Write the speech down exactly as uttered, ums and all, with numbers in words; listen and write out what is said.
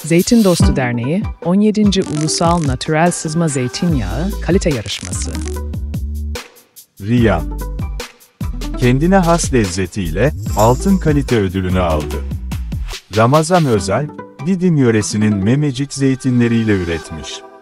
Zeytin Dostu Derneği, on yedinci Ulusal Natürel Sızma Zeytinyağı Kalite Yarışması. Riyan, kendine has lezzetiyle altın kalite ödülünü aldı. Ramazan özel, Didim yöresinin memecik zeytinleriyle üretmiş.